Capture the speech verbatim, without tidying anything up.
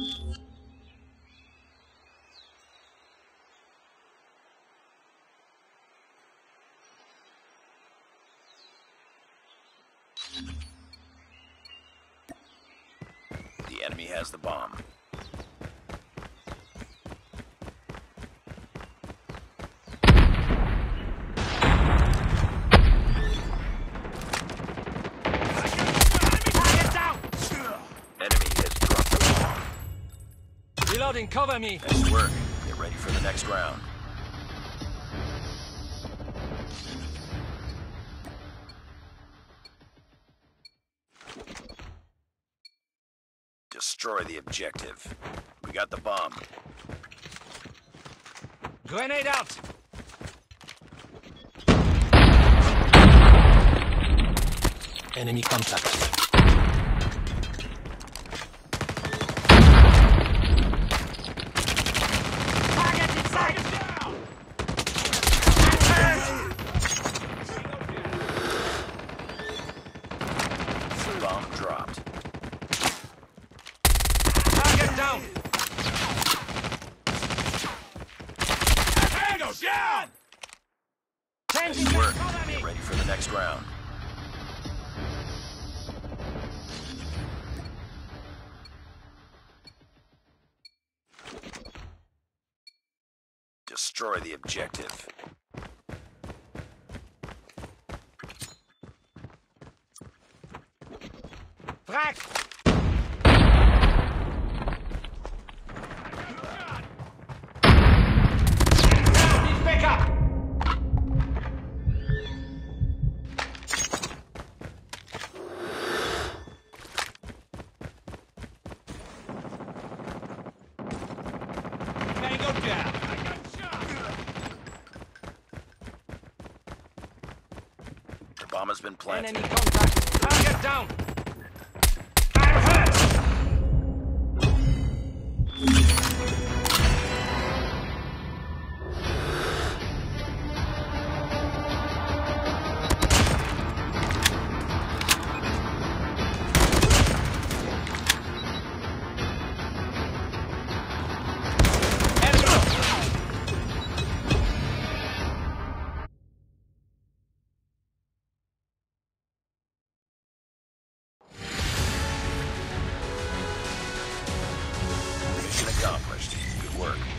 The enemy has the bomb. Enemy has dropped the bomb. Reloading, cover me! Nice work. Get ready for the next round. Destroy the objective. We got the bomb. Grenade out! Enemy contact. Target in sight! Down! Bomb dropped. Target down! Tango down! Changing Nice work. cover me! Get ready for the next round. Destroy the objective. Frag! Need backup! Tango down! I got shot! The bomb has been planted. Enemy contact! Target down! I'm hurt! Mission accomplished. Good work.